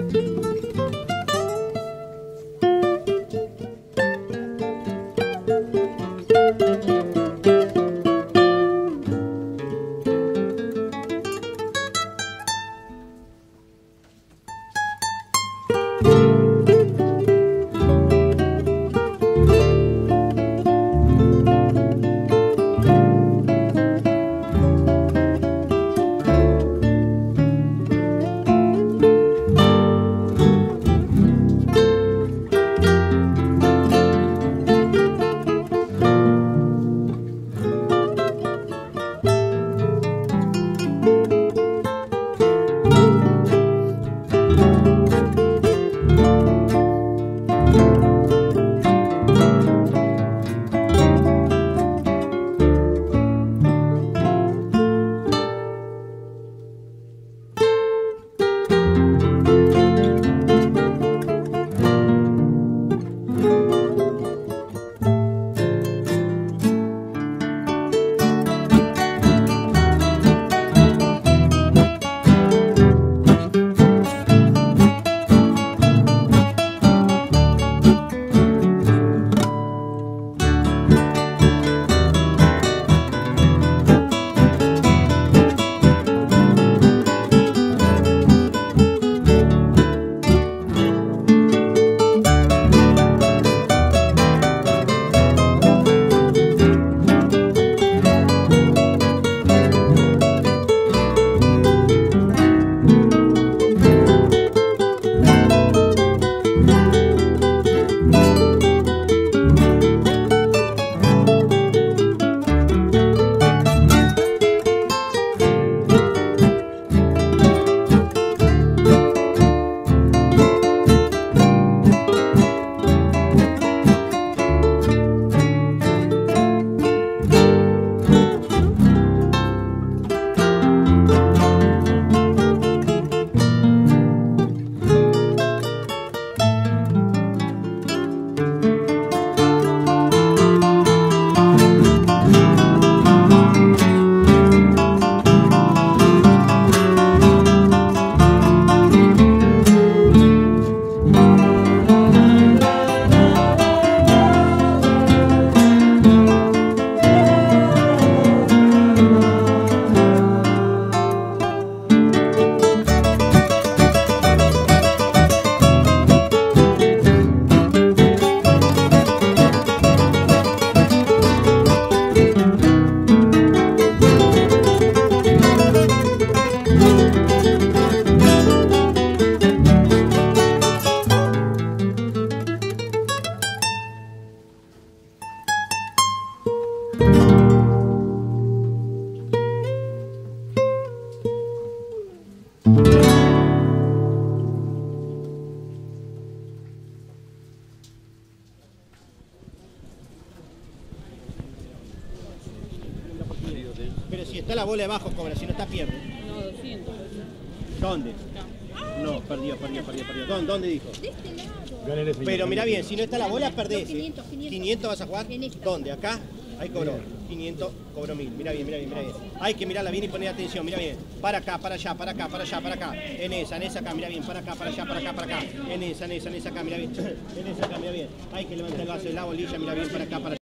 Pero si está la bola debajo, cobra, si no está, pierde. No, 200. ¿Dónde? No, perdió. ¿Dónde dijo? De este lado. Pero mira bien, si no está la bola, perdés. 500. 500 vas a jugar. En esta. ¿Dónde? ¿Acá? Ahí cobró. 500, cobró 1000. Mira bien. Hay que mirarla bien y poner atención. Mira bien. Para acá, para allá, para acá. En esa acá, mira bien. Para acá, para allá, para acá. En esa acá, mira bien. En esa acá, mira bien. Hay que levantar el vaso de la bolilla, mira bien, para acá, para allá.